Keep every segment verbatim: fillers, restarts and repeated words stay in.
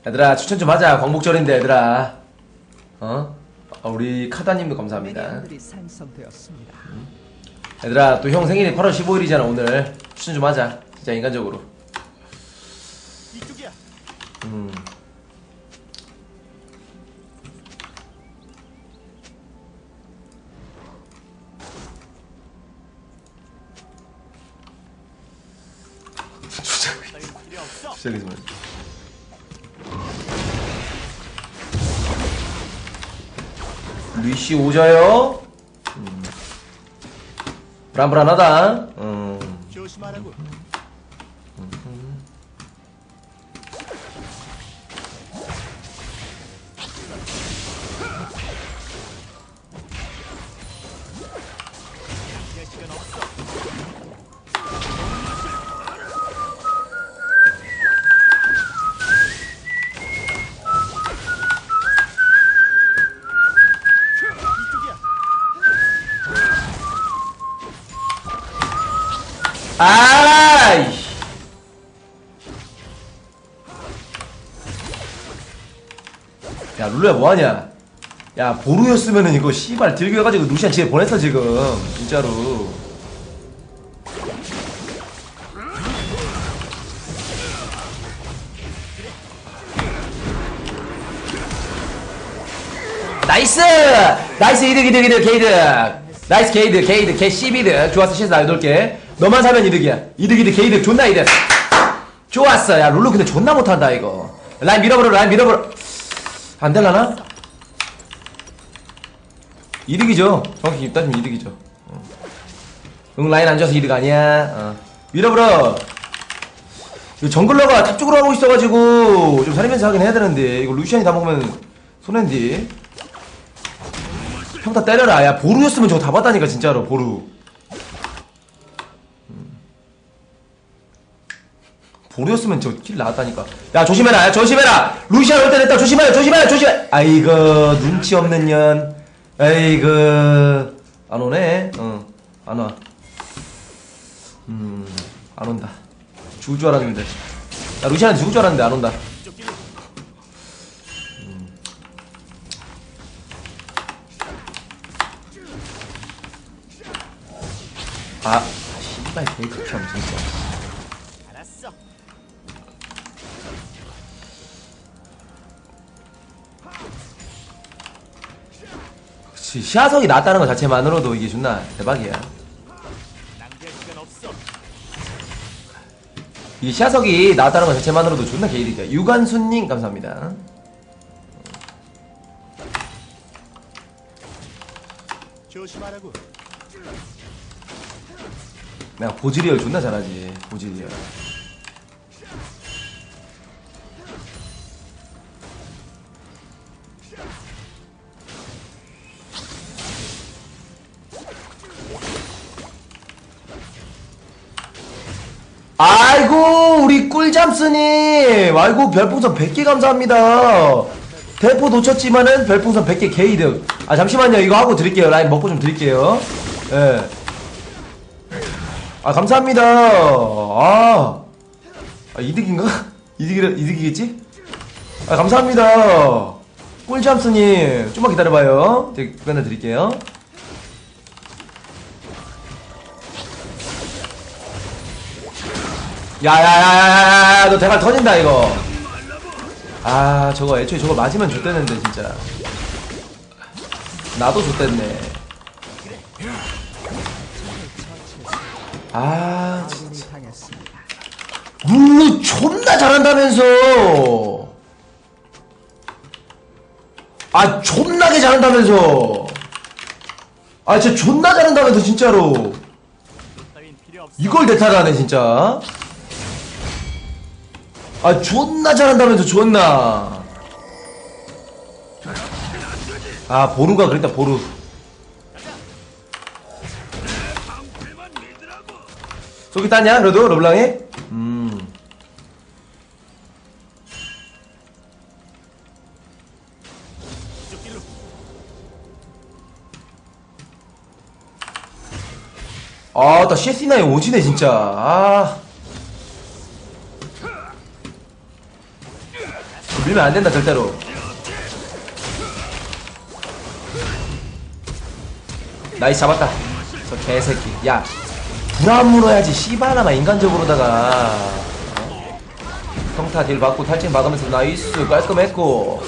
얘들아 추천 좀 하자. 광복절인데 얘들아. 어? 아, 우리 카다님도 감사합니다. 얘들아 또 형 생일이 팔월 십오일이잖아 오늘. 추천 좀 하자. 진짜 인간적으로. 음. 주작이 좀 루이씨 오자요. 음. 불안불안하다. 음. 조심하라고. 음. 아이 야 룰루야 뭐하냐. 야 보루였으면은 이거 씨발 들고 해가지고 루시안 집에 보냈어 지금 진짜로. 나이스 나이스 이득 이득 이득 게이득 나이스 게이득 게이득 개 씨비득 좋았어. 시에서 나 여덟 개 너만 사면 이득이야. 이득 이득 게이득 존나 이득. 좋았어. 야 룰루 근데 존나 못한다 이거. 라인 밀어버려 라인 밀어버려. 안될라나? 이득이죠. 정확히 따지면 이득이죠. 어. 응 라인 안 줘서 이득 아니야. 어. 밀어버려. 이거 정글러가 탑 쪽으로 하고 있어가지고 좀 살리면서 하긴 해야 되는데 이거 루시안이 다 먹으면 손해인데. 평타 때려라. 야 보루였으면 저거 다 봤다니까 진짜로 보루. 보루였으면 저 킬 나왔다니까. 야 조심해라 야 조심해라. 루시안 올 때 됐다. 조심해 조심해 조심해. 아이고 눈치 없는 년. 아이고 안오네. 어 안와. 음 안온다. 죽을 줄 알았는데. 야 루시안한테 죽을 줄 알았는데 안온다. 음. 아 씨발 되게 극혐 진짜. 시야석이 나왔다는 것 자체만으로도 이게 존나 대박이야. 이게 시야석이 나왔다는 것 자체만으로도 존나 개이득이야. 유관순님 감사합니다. 조심하라고. 내가 보즈리얼 존나 잘하지. 보즈리얼. 아이고 우리 꿀잠스님 아이고 별풍선 백 개 감사합니다. 대포 놓쳤지만은 별풍선 백 개 개이득. 아 잠시만요 이거 하고 드릴게요. 라인 먹고 좀 드릴게요. 예. 아 감사합니다. 아, 아 이득인가? 이득이, 이득이겠지? 아 감사합니다. 꿀잠스님 좀만 기다려봐요. 제가 그거 드릴게요. 야야야야야야 너 대갈 터진다 이거. 아 저거 애초에 저거 맞으면 좆대는데 진짜. 나도 좆댔네. 아 진짜 룰루 존나 잘한다면서. 아 존나게 잘한다면서. 아 진짜 존나 잘한다면서 진짜로. 이걸 대타하네 진짜. 아 존나 잘한다면서 존나. 아 보루가 그랬다 보루. 속이 땄냐 그래도 르블랑이? 음. 아 나 씨에스나에 오지네 진짜. 아 밀면 안 된다 절대로. 나이스 잡았다. 저 개새끼. 야 불안 물어야지 씨발라마 인간적으로다가. 어? 평타 딜 받고 탈진 박으면서 나이스 깔끔했고.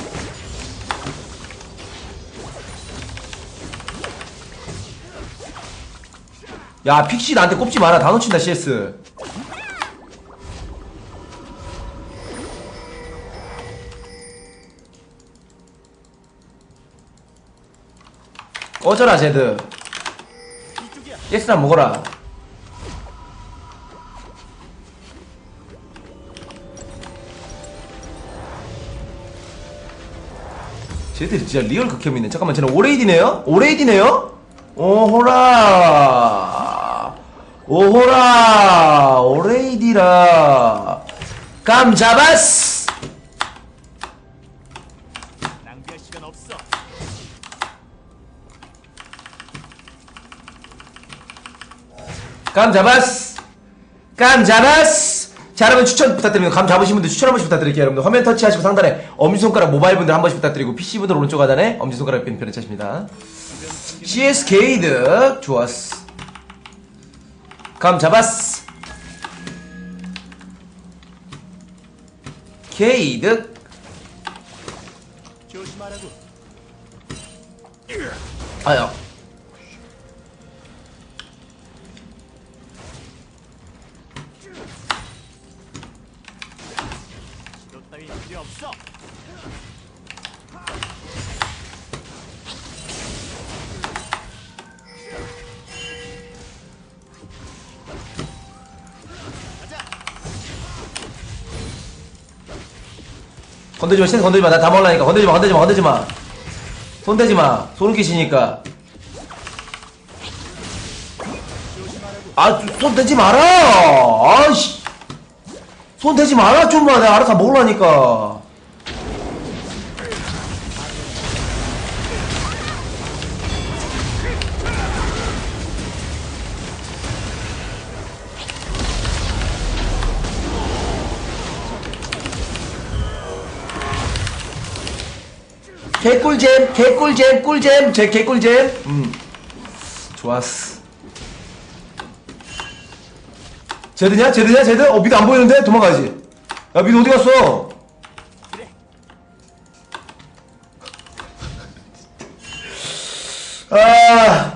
야 픽시 나한테 꼽지 마라. 다 놓친다 씨에스. 꺼져라 제드. 예스나 먹어라. 쟤들이 진짜 리얼 극혐이네. 잠깐만 쟤는 오레이디네요? 오레이디네요? 오호라 오호라 오레이디라. 감 잡았어. 낭비할 시간 없어. 감 잡았어. 감 잡았어. 자 여러분 추천 부탁드립니다. 감 잡으신 분들 추천 한 번씩 부탁드릴게요. 여러분들 화면 터치하시고 상단에 엄지손가락 모바일 분들 한 번씩 부탁드리고 피씨분들 오른쪽 하단에 엄지손가락 빈 편에 차십니다. 씨에스 게이드 좋았어. 감 잡았어. 게이드 조심하라고. 아야 너 따위 필요 없어. 건들지마 신세 건들지마. 나 다 먹으라니까. 건들지마 건들지마 건들지마. 손대지마. 소름 끼치니까. 아 손대지 마라. 아이씨 손대지 마라 좀만. 내가 알아서 먹으라니까. 개꿀잼 개꿀잼 꿀잼 제 개꿀잼. 음 좋았어. 제드냐 제드냐 제드? 어 미드 안 보이는데? 도망가야지. 야 미드 어디 갔어? 아,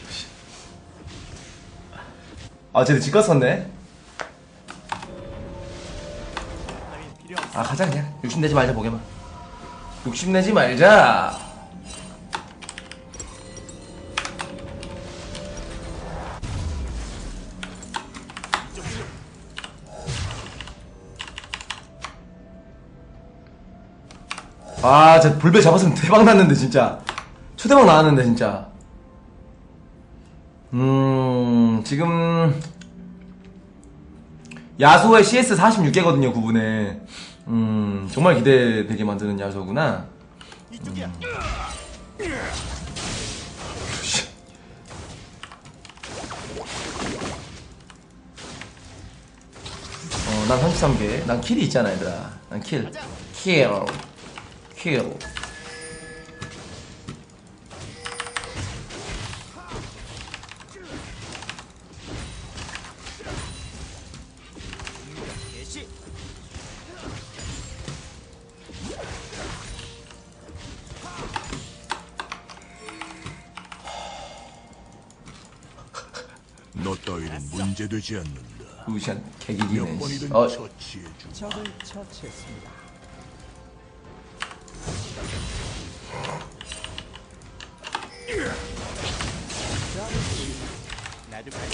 아 제드 집 갔었네. 아 가자 그냥. 욕심내지 말자 보게만. 욕심내지 말자. 아 진짜 불배 잡았으면 대박 났는데 진짜. 초대박 나왔는데 진짜. 음 지금 야소의 씨에스 사십육 개거든요 구분에. 음 정말 기대되게 만드는 야소구나. 이쪽이야. 음. 어, 난 삼십삼 개. 난 킬이 있잖아 얘들아. 난 킬. 킬. 킬. 개시. 너 따위는 문제되지 않는다. 루시안 몇 개기기네. 번이든 어, 처치해주마. 적을 처치했습니다. 나도 가지.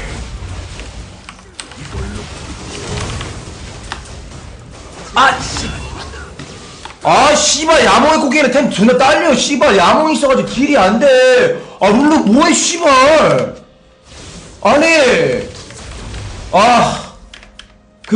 아, 씨. 아, 씨발, 야몽의 고개는 템 존나 딸려, 씨발. 야몽이 있어가지고 딜이 안 돼. 아, 룰루 뭐해, 씨발. 아니. 아. 그.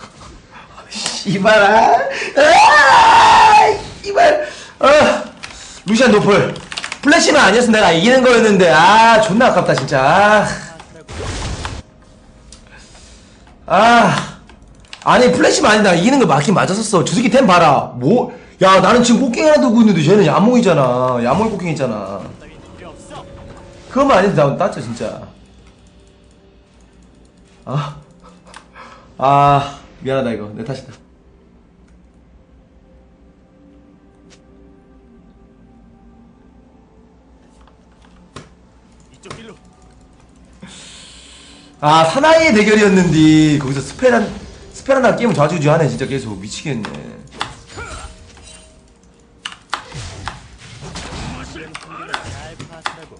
씨발, 아. 아, 씨발. 아. 루시안 노플. 플래시만 아니었으면 내가 이기는 거였는데. 아, 존나 아깝다, 진짜. 아. 아. 아니 플래시만 아니다. 이기는 거 맞긴 맞았었어. 저 새끼 템 봐라. 뭐? 야 나는 지금 꽃갱이 하나 들고 있는데 쟤는 야몽이잖아. 야몽이 꽃갱이잖아. 따윈 필요 없어. 그것만 아닌데 나 따져 진짜. 아, 아 미안하다 이거 내 탓이다. 이쪽 길로. 아 사나이의 대결이었는데 거기서 스페란 스페란나 게임을 좌지우지하네 진짜 계속 미치겠네. 이런 공격을 잘 파악하고.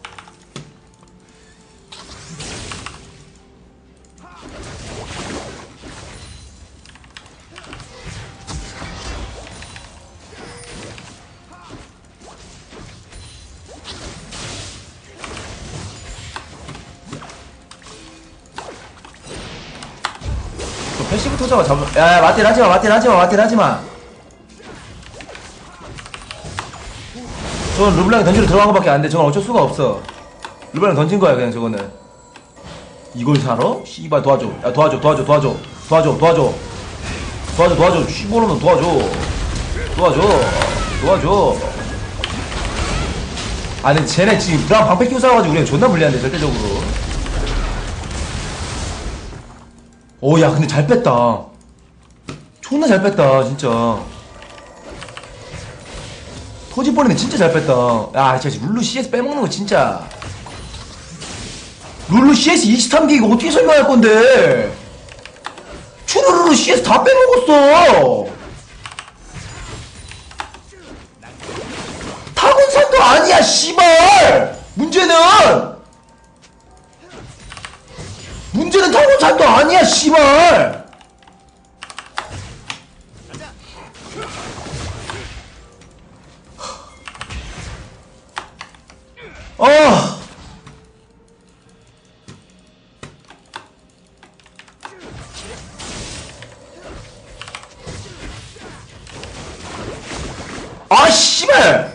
저 패시브 터져가 잡아. 야야 마틴 하지마 마틴 하지마 마틴 하지마. 저건 르블랑이 던지러 들어간 거밖에 안돼. 저건 어쩔 수가 없어. 르블랑이 던진 거야 그냥 저거는. 이걸 사러? 씨발 도와줘. 야 도와줘 도와줘 도와줘 도와줘 도와줘 도와줘 도와줘 씨발로는 도와줘 도와줘 도와줘. 아니 쟤네 지금 드라마 방패 끼고 싸워가지고 우리가 존나 불리한데 절대적으로. 오야 근데 잘 뺐다. 존나 잘 뺐다 진짜. 터질 뻔했네. 진짜 잘 뺐다. 야 진짜 룰루 씨에스 빼먹는 거 진짜. 룰루 씨에스 이십삼 개 이거 어떻게 설명할 건데. 추루루루 씨에스 다 빼먹었어. 타곤산도 아니야 씨발. 문제는 문제는 타곤산도 아니야 씨발. 어. 아 씨발.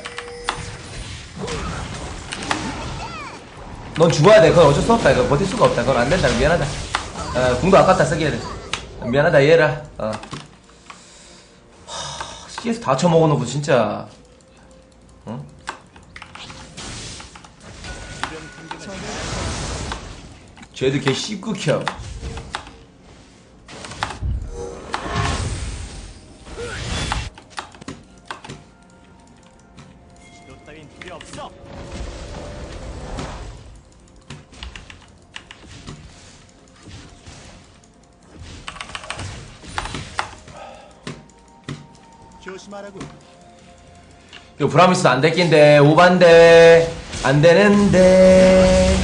넌 죽어야 돼. 그건 어쩔 수 없다. 이거 버틸 수가 없다. 그건 안 된다. 미안하다. 어, 궁도 아깝다 쓰기에. 미안하다 이해해라. 어. 하, 씨에스 다 쳐먹어놓고 진짜. 어? 쟤도 걔 씹극혀. 시도 따윈 필요 없어. 조심하라고. 이거 브라미스 안 됐긴데 오반데 안 되는데.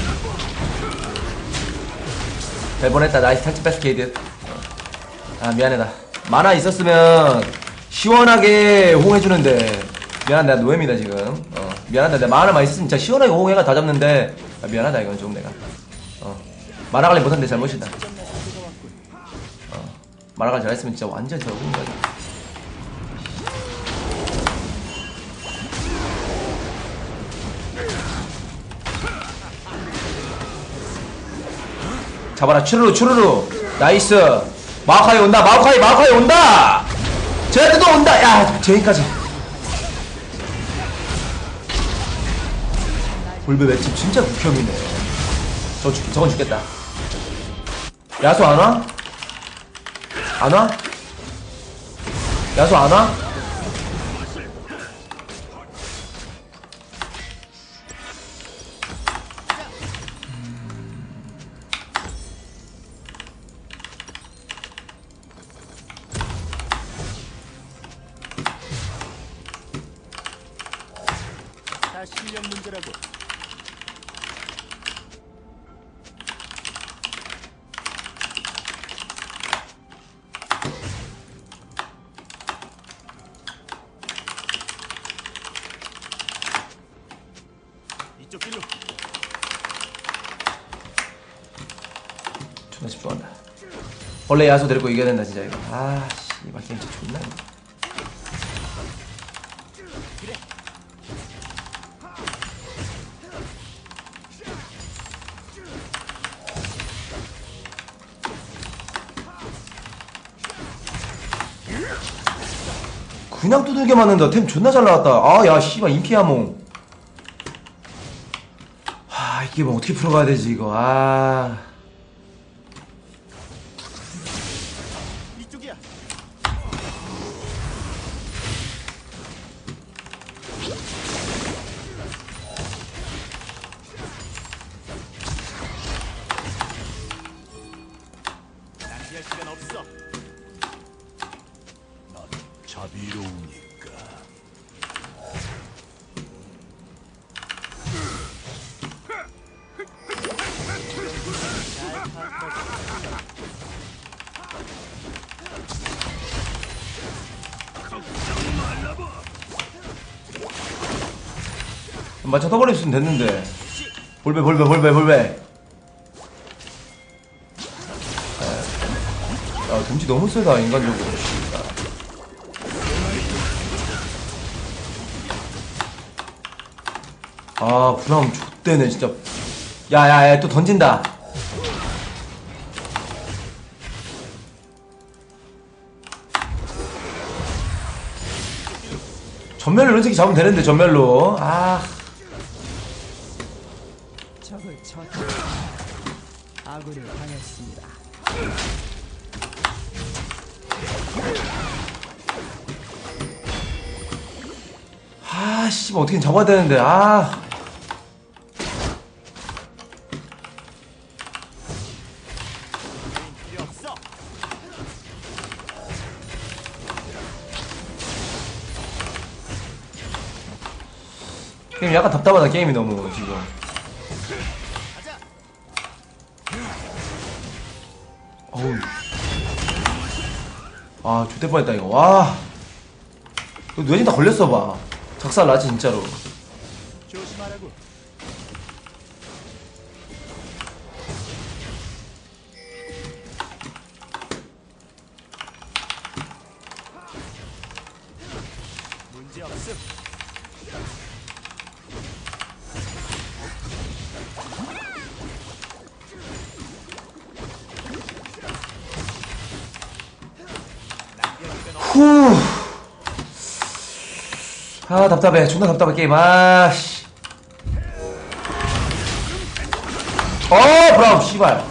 될 뻔했다. 나이스 탈출 패스 케이드. 아 미안해다. 만화 있었으면 시원하게 호응해주는데. 미안하다. 내가 노예입니다 지금. 어 미안하다. 내가 만화만 있었으면 진짜 시원하게 호응해가 다 잡는데. 아, 미안하다 이건 좀 내가. 어 만화 관리 못한 내 잘못이다. 어 만화 관리 잘했으면 진짜 완전 적은 거지. 잡아라. 추루루 추루루. 나이스. 마오카이 온다. 마오카이 마오카이 온다. 쟤한테도 온다. 야 제이까지. 볼베 맷집 진짜 극혐이네. 저 죽, 저건 죽겠다. 야수 안 와? 안 와? 야수 안 와? 다 실력 문제라고. 이쪽 길로. 존나 집중한다. 원래 야수 데리고 이겨야 된다 진짜 이거. 아씨 이거 게임 진짜 존나. 그냥 두들겨 맞는다. 템 존나 잘 나왔다. 아, 야, 씨발, 인피아몽. 하, 이게 뭐 어떻게 풀어가야 되지, 이거. 아. 이쪽이야. 낭비할 시간 없어. 난 자비로우니까. 잘 파악하고. 맞춰 터버렸으면 됐는데. 볼배, 볼배, 볼배, 볼배. 야, 덤지 너무 세다, 인간적으로. 아, 브라움 족대네, 진짜. 야, 야, 야, 또 던진다. 전멸로 이런 새끼 잡으면 되는데, 전멸로. 아. 적을 처치. 아군이 당했습니다. 아, 씨, 어떻게 잡아야 되는데, 아. 필요 없어. 게임 약간 답답하다, 게임이 너무, 지금. 가자. 어우. 아, X될 뻔했다, 이거. 와. 이거 뇌진 다 걸렸어봐. 작살 나지, 진짜로. 조심하라고. 문제 없음. 낭비할 시간 없어. 후. 아, 답답해. 존나 답답해, 게임. 아, 씨. 어, 브라움, 씨발.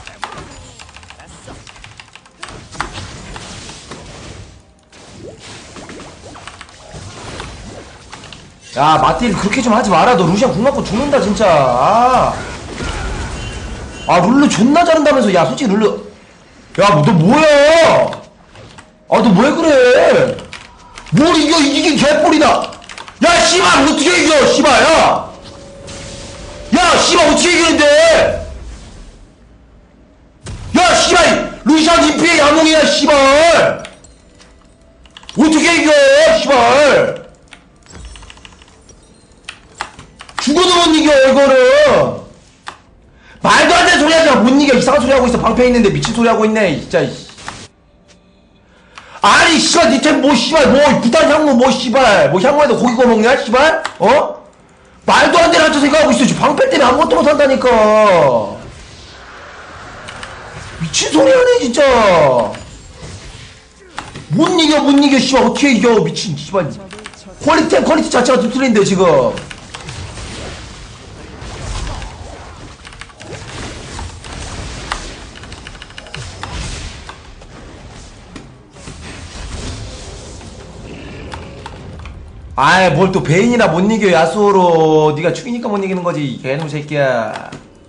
야, 마틸 그렇게 좀 하지 마라. 너 루시안 궁 맞고 죽는다, 진짜. 아. 아, 룰루 존나 잘한다면서. 야, 솔직히 룰루. 야, 너 뭐야? 아, 너 왜 그래? 뭘 이겨, 이기긴 개뿔이다. 야, 씨발, 어떻게 이겨, 씨발, 야. 야, 씨발, 어떻게 이기는데? 야, 씨발, 루시안 인피의 야몽이야, 씨발. 어떻게 이겨, 씨발. 죽어도 못 이겨, 이거를. 말도 안 되는 소리 하지 마. 못 이겨. 이상한 소리 하고 있어. 방패 있는데 미친 소리 하고 있네, 진짜. 아니, 씨발, 니템 뭐, 씨발, 뭐, 부탄 향모, 뭐, 씨발. 뭐, 향모에도 고기 구워 먹냐, 씨발? 어? 말도 안 되는 한자 생각하고 있어. 지금 방패 때문에 아무것도 못 한다니까. 미친 소리 하네, 진짜. 못 이겨, 못 이겨, 씨발. 어떻게 이겨, 미친, 씨발. 퀄리티, 퀄리티 자체가 좀 틀린데, 지금. 아이, 뭘 또 베인이나 못 이겨, 야수호로. 니가 죽이니까 못 이기는 거지, 개놈 새끼야.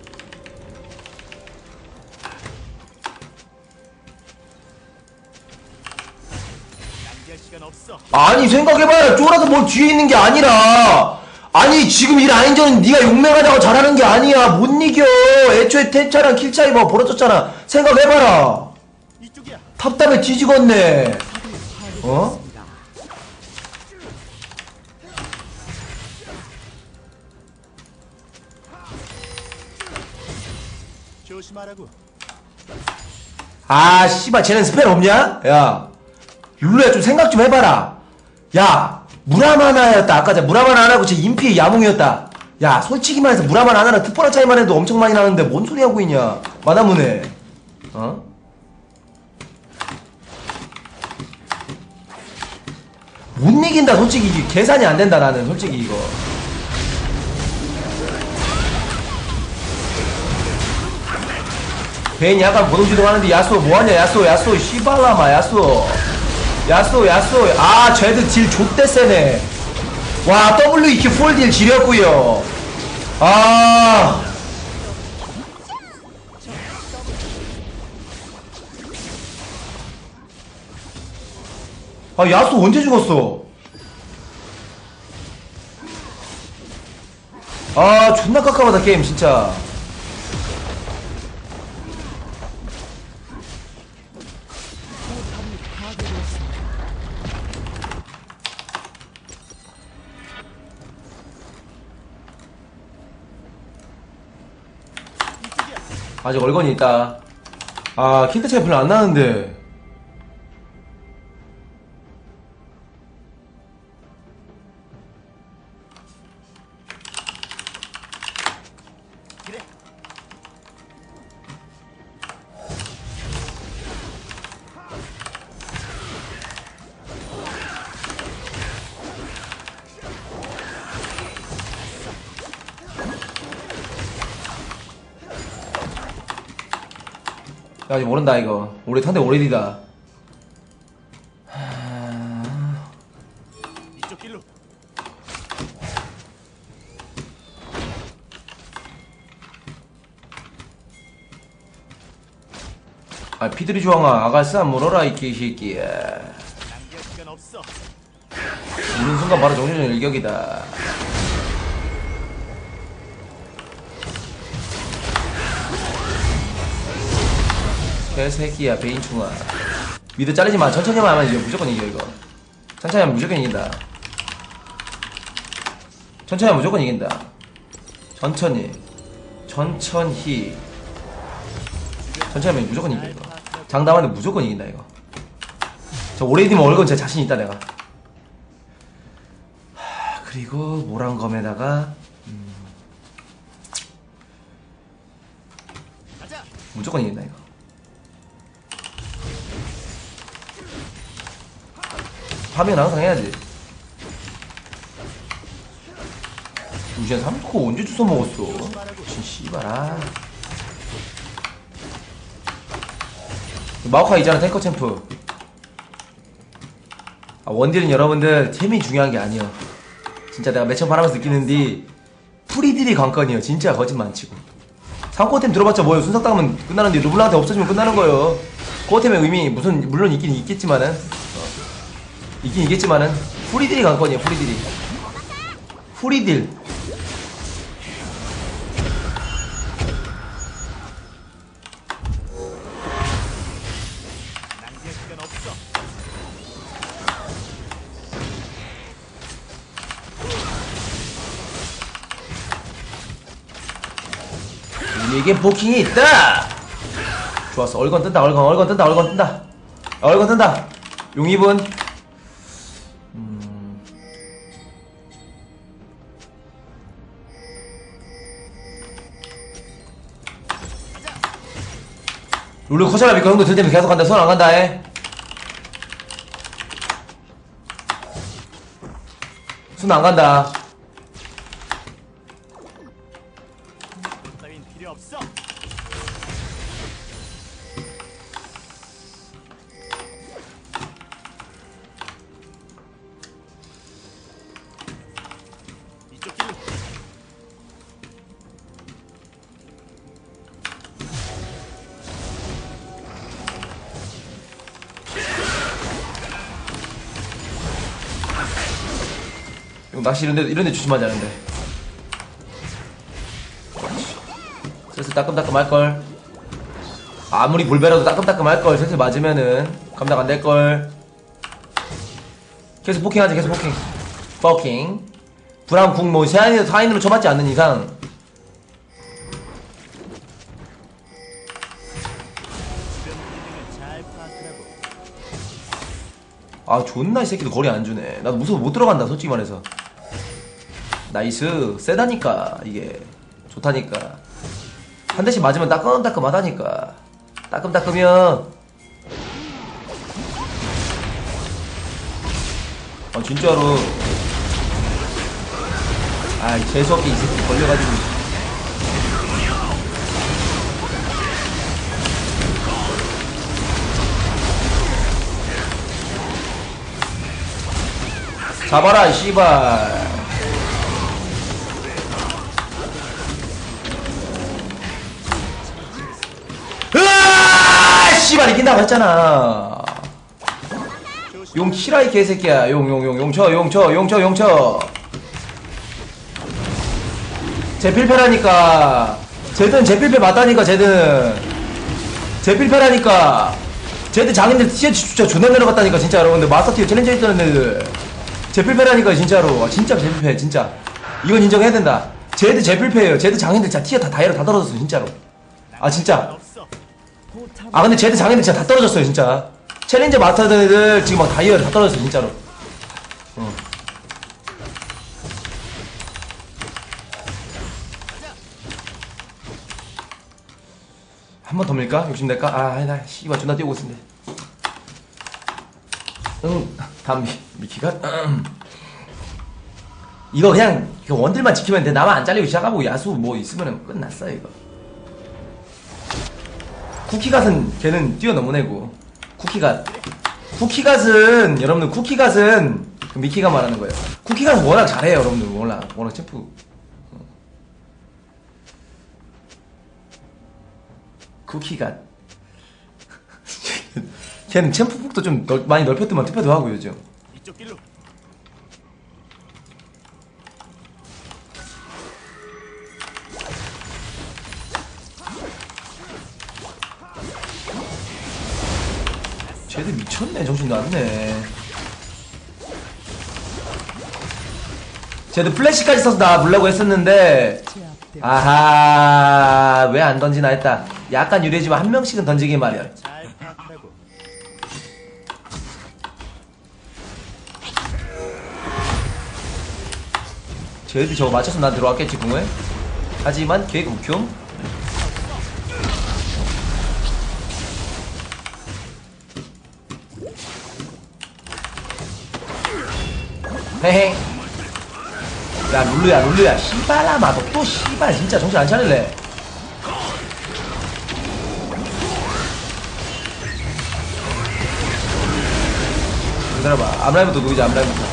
낭비할 시간 없어. 아니, 생각해봐요. 쫄아서 뭘 뒤에 있는 게 아니라. 아니, 지금 이 라인전은 니가 용맹하다고 잘하는 게 아니야. 못 이겨. 애초에 탭차랑 킬차이 뭐 벌어졌잖아. 생각해봐라. 이쪽이야. 답답해 뒤지겠네. 어? 조심하라고. 아, 씨발, 쟤는 스펠 없냐? 야, 룰루야, 좀 생각 좀 해봐라. 야, 무라마나였다. 아까 전 무라마나 안 하고 쟤 인피의 야몽이었다. 야, 솔직히 말해서 무라마나 안 하나 특보라 차이만 해도 엄청 많이 나는데 뭔 소리 하고 있냐? 마다무네. 어? 못 이긴다 솔직히. 이게 계산이 안 된다 나는 솔직히 이거. 베인이 약간 보동주동 하는데 야수호 뭐하냐. 야수호 야수호 씨발라마 야수호 야수호 야수호. 아 쟤들 딜 좆대 세네. 와 더블유이큐 폴딜 지렸구요. 아 아 야수 언제 죽었어? 아 존나 깝깝하다 게임 진짜. 아직 얼건이 있다. 아 킬대 차이 별로 안 나는데. 그래. 야 아직 모른다 이거. 올해 탄대 오래디다. 이쪽 길로. 아 피드리 주황아 아가씨 물어라 이 개새끼야. 낭비할 시간 없어. 우는 순간 바로 정신적 일격이다. 개새끼야 베인충아. 미드 잘리지마. 천천히만 하면 이겨. 무조건 이겨 이거. 천천히 하면 무조건 이긴다. 천천히 하면 무조건 이긴다. 천천히 천천히 천천히 하면 무조건 이겨 이거. 장담하는데 무조건 이긴다 이거. 저 오레디면 얼건 제 자신 있다 내가. 하, 그리고 모란검에다가 음, 가자. 무조건 이긴다 이거. 파면 항상 해야지. 루시안 삼 코 언제 주워 먹었어? 진 씨발아. 마오카 있잖아 탱커 챔프. 아, 원딜은 여러분들 템이 중요한 게 아니여. 진짜 내가 매천 바라면서 느끼는데 프리딜이 관건이요. 진짜 거짓말 안 치고. 삼 코 템 들어봤자 뭐예요. 순삭 당하면 끝나는데 르블랑한테 없어지면 끝나는 거예요. 코어 템의 의미 무슨 물론 있긴 있겠지만은 어. 있긴 있겠지만은 프리딜이 관건이에요. 프리딜이 프리딜. 낭비할 시간 없어. 우리에게 포킹이 있다. 좋았어. 얼건 뜬다. 얼건 얼건 뜬다. 얼건 뜬다. 얼건 뜬다. 용입은 음... 룰루 커셔라 믿고 형도 들때면 계속 간다. 손 안 간다 해. 손 안 간다. 따윈 필요 없어. 이쪽 길로. 이거 낚시 이런데 이런데 조심하지 않은데. 슬슬 따끔따끔 할걸. 아무리 볼베라도 따끔따끔 할걸. 슬슬 맞으면은 감당 안 될걸. 계속 포킹하지. 계속 포킹. 포킹. 브라운 궁뭐 세안이도 사인으로 쳐맞지 않는 이상 주변 분위기는 잘 파악하라고. 아 존나 이 새끼도 거리 안 주네. 나도 무서워 못 들어간다 솔직히 말해서. 나이스. 세다니까 이게 좋다니까. 한 대씩 맞으면 따끔따끔하다니까. 따끔따끔이야. 아 진짜로. 아 재수없게 이 새끼 걸려가지고. 잡아라 이 씨발. 으아 씨발 이긴다고 했잖아. 용 치라 이 개새끼야. 용 용 용 용쳐 용쳐 용쳐 용쳐. 제 필패라니까. 쟤든 제 필패 맞다니까. 쟤든 제 필패라니까. 쟤들 장인들 티셔츠 진짜 존나 내려갔다니까 진짜 여러분들. 마스터티어 챌린저 있던 애들 제 필패라니까 진짜로. 아, 진짜 제 필패 진짜. 이건 인정해야 된다. 쟤들 제 필패예요. 쟤들 장인들 진짜 티어 다 다이어로 다 떨어졌어 진짜로. 아 진짜. 없어. 아 근데 쟤들 장인들 진짜 다 떨어졌어요 진짜. 챌린저 마스터던 애들 지금 막 다이어로 다 떨어졌어 진짜로. 어. 한 번 더 밀까? 욕심낼까? 아, 나 씨발 존나 뛰고 있는데. 응, 다음 미, 미키가? 음. 이거 그냥 그 원딜만 지키면 돼. 나만 안 잘리고 시작하고 야수 뭐 있으면 끝났어 이거. 쿠키갓은 걔는 뛰어넘은 애고. 쿠키갓. 쿠키갓은 여러분들 쿠키갓은 그 미키가 말하는 거예요. 쿠키갓은 워낙 잘해요 여러분들. 워낙 워낙 챔프. 쿠키갓. 걔는 챔프북도 좀 넓, 많이 넓혔더만 투표도 하고 요즘. 이쪽 길로. 쟤들 미쳤네. 정신 나왔네. 쟤들 플래시까지 써서 나 물려고 했었는데 제압되었습니다. 아하 왜 안 던지나 했다. 약간 유리해지만 한 명씩은 던지기 마련. 잘 파악하고. 쟤들 저거 맞춰서 난 들어왔겠지 궁에. 하지만 계획 우큐. 헤헤. 야 룰루야 룰루야 씨발라마 너 또 씨발 진짜 정신 안 차릴래. 기다려봐. 앞라인부터 누구지 앞라인부터.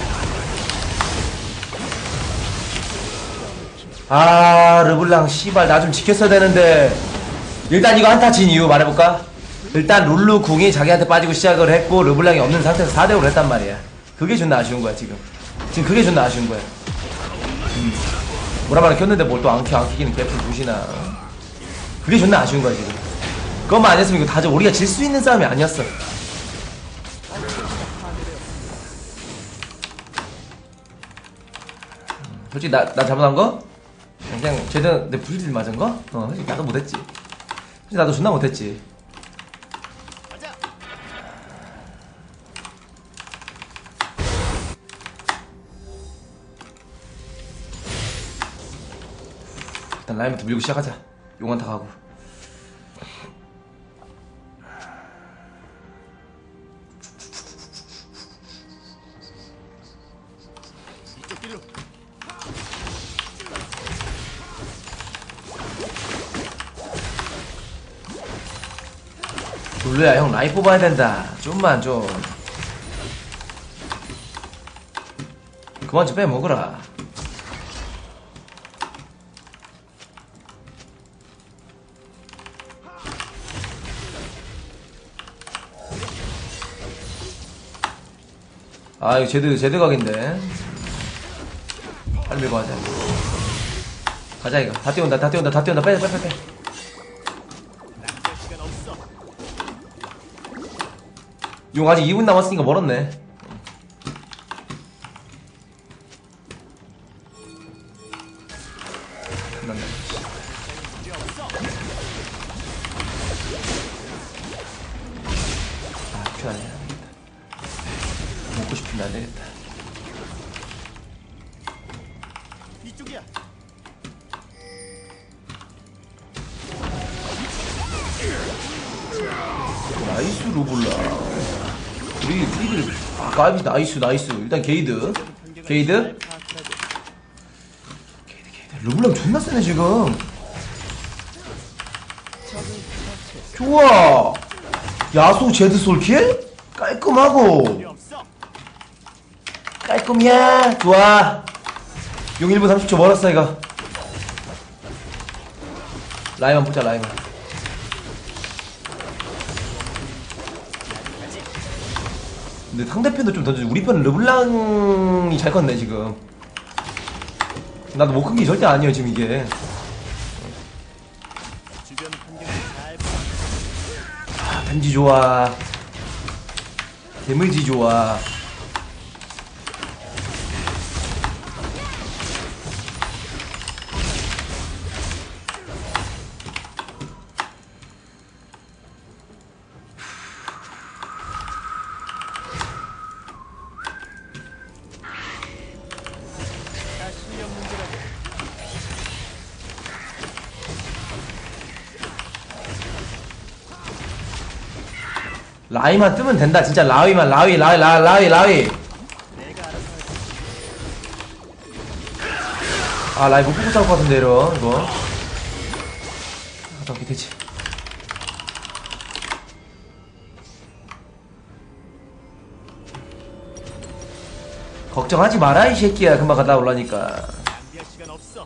아 르블랑 씨발 나 좀 지켰어야 되는데. 일단 이거 한타 진 이유 말해볼까? 일단 룰루 궁이 자기한테 빠지고 시작을 했고 르블랑이 없는 상태에서 사 대 오를 했단 말이야. 그게 존나 아쉬운 거야 지금. 지금 그게 존나 아쉬운 거야. 음. 뭐라마나 켰는데 뭘 또 안 켜, 안 키기는 개풀 굿이나. 그게 존나 아쉬운 거야 지금. 그것만 안 했으면 이거 다들 우리가 질 수 있는 싸움이 아니었어. 솔직히 나, 나 잘못한 거? 그냥 제대로 내 불질 맞은 거? 어 솔직히 나도 못했지. 솔직히 나도 존나 못했지. 가자. 일단 라인부터 밀고 시작하자. 용한타 가고. 이쪽 길로. 룰루야 형 라인 뽑아야 된다. 좀만 좀 그만 좀 빼먹으라. 아 이거 제드 제드 각인데. 빨리 밀고 가자. 가자 이거. 다 뛰어온다 다 뛰어온다 다 뛰어온다. 빼 빼 빼 빼. 낭비할 시간 없어. 용 아직 이 분 남았으니까 멀었네. 끝났네. 문제 없어. 아 큐 아니야. 먹고 싶은데 안 되겠다. 이쪽이야. 나이스 루블라. 우리 프리딜 아 까비 나이스 나이스. 일단 게이드 게이드 르블랑 존나 세네 지금. 좋아. 야수 제드 솔킬 깔끔하고 필요 없어. 깔끔이야. 좋아. 용 일 분 삼십 초 멀었어 이거. 라이만 보자 라이만. 근데 상대편도 좀 던져. 우리 편은 르블랑이 잘 컸네 지금. 나도 못 큰 게 절대 아니에요 지금 이게. 주변 환경을 잘 아, 뱀지 좋아. 개물지 좋아. 다 실력 문제라고. 라위만 뜨면 된다 진짜. 라위만 라위 라위 라위 라위 라위. 내가 알아서 할게. 아 라위 못 뽑고 싸울 것 같은데 이러 이거. 아 오케이 됐지. 걱정하지 마라 이 새끼야. 금방 갔다 올라니까. 낭비할 시간 없어.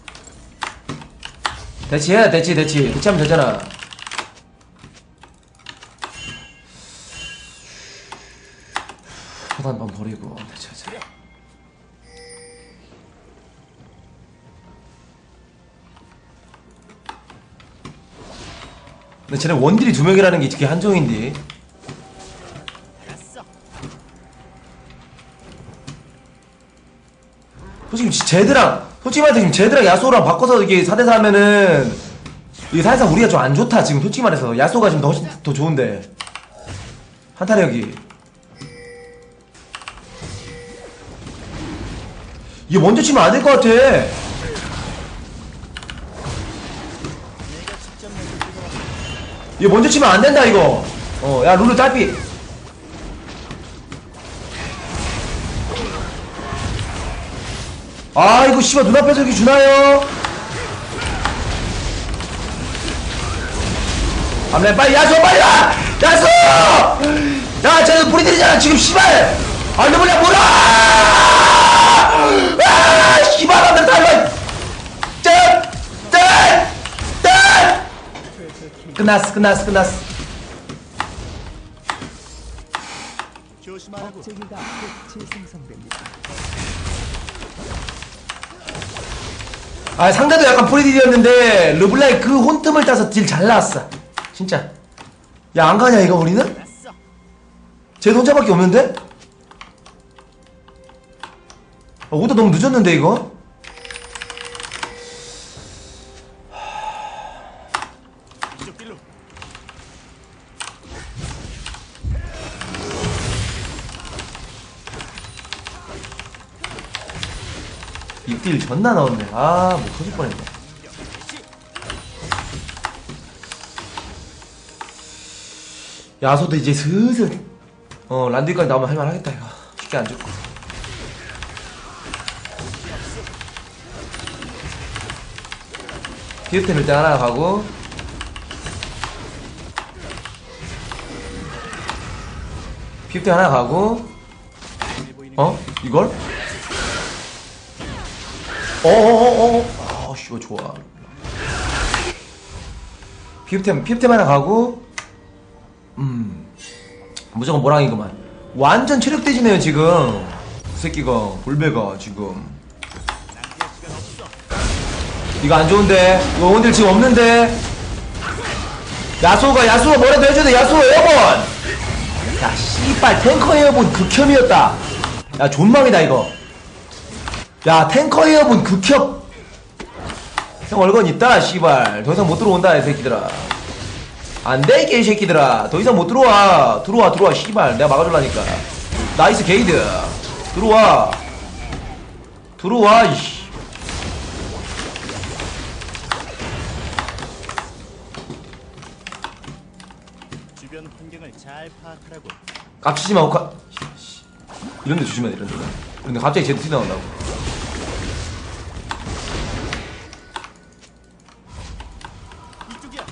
대치해 대치 대치 대치하면 되잖아. 포단반 버리고 대치하자. 근데 쟤네 원딜이 두 명이라는 게 이게 한정인데. 알았어. 솔직히 제드랑 솔직히 말해서 지금 제드랑 야소랑 바꿔서 이게 사 대 사 하면은 이게 사실상 우리가 좀 안 좋다 지금. 솔직히 말해서 야소가 지금 더, 훨씬 더 좋은데 한타력이. 이게 먼저 치면 안 될 것 같아. 내가 직접 먼저 찍어라. 이게 먼저 치면 안 된다 이거. 어, 야 룰루 딸피. 아 이거 씨발 눈앞에서 이렇게 주나요? 아메 빨리 야수 빨리 와! 야수! 야 쟤는 뿌리들이잖아 지금 씨발! 아 이거 뭐야 뭐라! 아 씨발 안돼 달라! 짠! 짠! 짠! 끝났어 끝났어 끝났어. 조심하라고. 억제기가 곧 재생성됩니다. 아 상대도 약간 프리딜이었는데 르블랑이 그 혼틈을 따서 딜 잘 나왔어 진짜. 야 안 가냐 이거 우리는? 알았어. 쟤 혼자밖에 없는데? 아, 오다 너무 늦었는데 이거? 이쪽 길로. 입딜 존나 나왔네. 아 뭐 터질 뻔했네. 야소도 이제 슬슬 어 란드까지 나오면 할만하겠다 이거. 쉽게 안 죽고. 기획템 일단 하나 가고. 기획템 하나 가고. 어? 이걸? 어어어어. 아 씨, 이거 좋아. 피프템 피프템 하나 가고. 음 무조건 모랑이구만. 완전 체력 대지네요 지금. 그 새끼가 볼베가 지금. 낭비할 시간 없어. 이거 안 좋은데. 이거 원딜 지금 없는데. 야수가 야수가 뭐라도 해줘야 돼. 야수 에어본. 야 씨발 탱커 에어본 극혐이었다. 야 존망이다 이거. 야 탱커 에어본 극혐. 형 얼건 있다 씨발. 더 이상 못 들어온다 이 새끼들아. 안돼 이 새끼들아. 더 이상 못 들어와. 들어와 들어와 씨발. 내가 막아줄라니까. 나이스 게이드. 들어와 들어와 이씨. 주변 환경을 잘 파악하라고. 깝치지 마고 가... 이런데 조심해야 돼 이런데 이런데 갑자기 쟤도 튀어나온다고. 이쪽이야.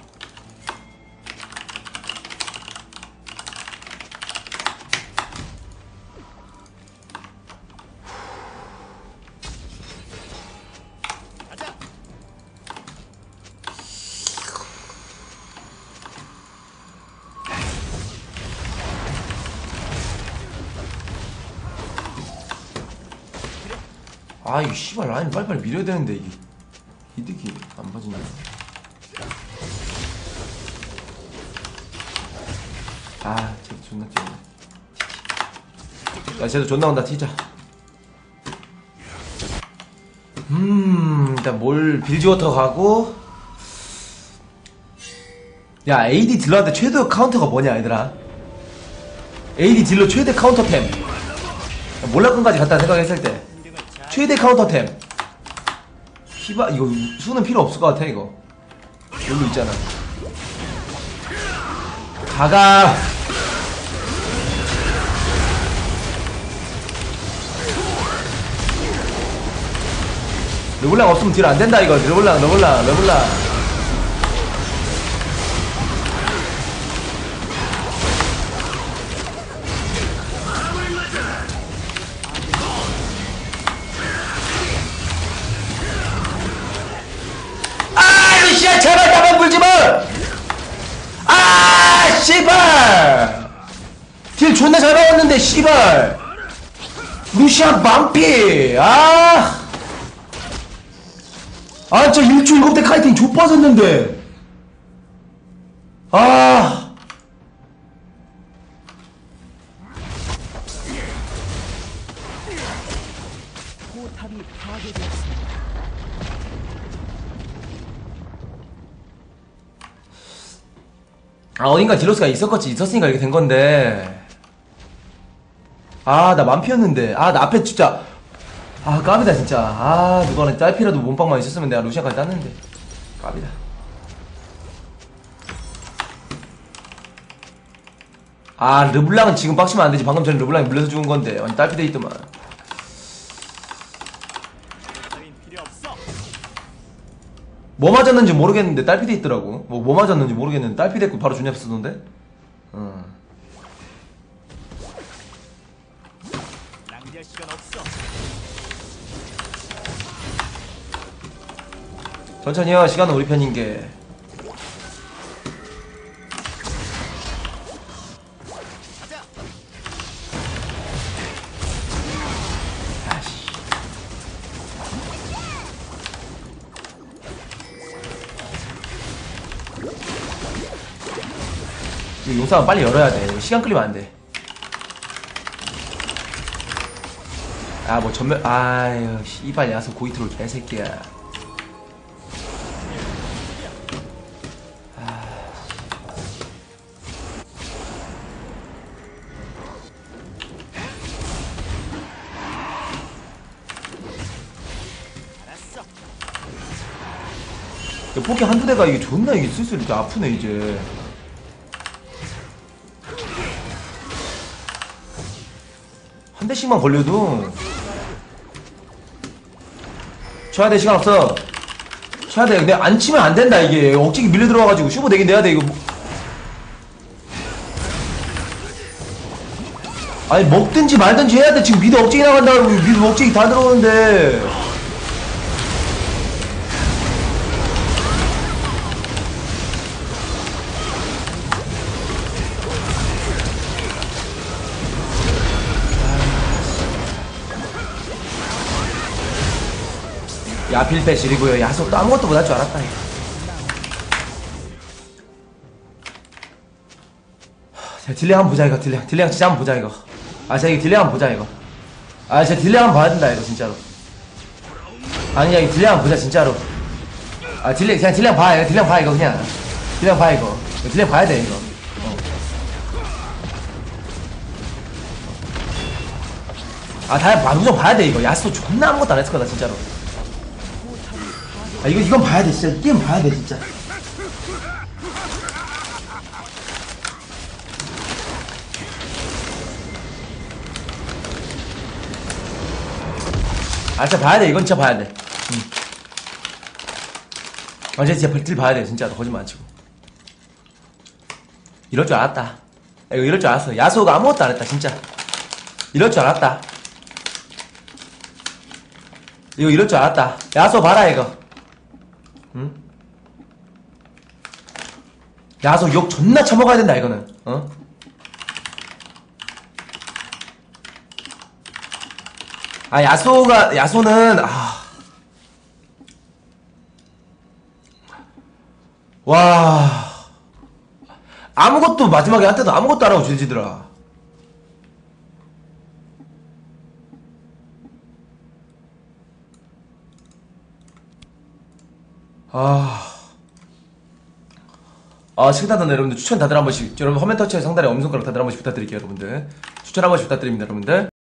가자. 아 이거 씨발 라인 빨리빨리 밀어야 되는데 이게 이득이 안 봐지냐. 아 쟤도 존나 뛰네. 야 쟤도 존나 온다 튀자. 음 일단 뭘 빌지워터 가고. 야 에이디 딜러한테 최대 카운터가 뭐냐 얘들아. 에이디 딜러 최대 카운터템 몰락근까지 갔다 생각했을 때 최대 카운터템 피바 이거 수는 필요 없을 것 같아. 이거 여기로 있잖아. 가가 르블랑 없으면 딜 안된다 이거. 르블랑 르블랑 르블랑 루시아 제발 나만 물지마. 아 씨발 딜 존나 잘 박았는데 씨발 루시아 만피. 아 아 저 일주 일곱 대 카이팅 좆빠졌는데. 아 포탑이 파괴되었습니다. 아 어딘가 딜로스가 있었겠지. 있었으니까 이렇게 된건데. 아 나 만피였는데. 아 나 앞에 진짜 아 까비다 진짜. 아 누가는 딸피라도 몸빵만 있었으면 내가 루시아까지 땄는데 까비다. 아 르블랑은 지금 빡치면 안되지. 방금 전에 르블랑이 물려서 죽은건데 완전 딸피 돼있더만. 따윈 필요 없어. 뭐 맞았는지 모르겠는데 딸피 돼있더라고. 뭐, 뭐 맞았는지 모르겠는데 딸피 됐고 바로 준엽 쓰던데. 어. 낭비할 시간 없어. 천천히요. 시간은 우리 편인게. 가자. 아씨. 이 용사는 빨리 열어야 돼. 시간 끌리면 안 돼. 아 뭐 전멸 아유 씨발 야수 고이트롤 개새끼야. 알았어. 포켓 한두 대가 이게 존나 이게 슬슬 이렇게 아프네 이제. 한 대씩만 걸려도 쳐야 돼. 시간 없어. 쳐야 돼. 근데 안 치면 안 된다 이게. 억지기 밀려 들어와가지고 슈퍼 내긴 내야 돼 이거. 아니 먹든지 말든지 해야 돼. 지금 미드 억지기 나간다고. 미드 억지기 다 들어오는데. 야필패 지리고요. 야속도 아무것도 못할 줄 알았다. 이거. 자, 딜량 한번 보자 이거. 딜량 딜량 진짜 한번 보자 이거. 아 자 이거 딜량 한번 보자 이거. 아 진짜 딜량 한번 봐야 된다 이거 진짜로. 아니야 이 딜량 한번 보자 진짜로. 아 딜량 그냥 딜량 봐. 이거 딜량 봐 이거 그냥. 딜량 봐 이거. 이거 딜량 봐야 돼 이거. 어. 아 다 봐. 무조건 봐야 돼 이거. 야수 존나 아무것도 안 했을 거다 진짜로. 아 이거 이건 봐야 돼 진짜. 게임 봐야 돼 진짜. 아 진짜 봐야돼. 이건 진짜 봐야돼. 응. 완전 진짜 딜 봐야돼. 진짜 거짓말 안 치고. 이럴 줄 알았다. 이거 이럴 줄 알았어. 야수가 아무것도 안 했다 진짜. 이럴 줄 알았다. 이거 이럴 줄 알았다. 야수 봐라 이거. 응? 야수 욕 존나 처먹어야 된다 이거는. 어? 아 야수가 야수는 아. 와. 아무것도 마지막에 한테도 아무것도 안 하고 질지더라. 아. 아, 식단단 여러분들 추천 다들 한 번씩, 여러분 화면 터치에 상단에 엄손가락 다들 한 번씩 부탁드릴게요, 여러분들. 추천 한 번씩 부탁드립니다, 여러분들.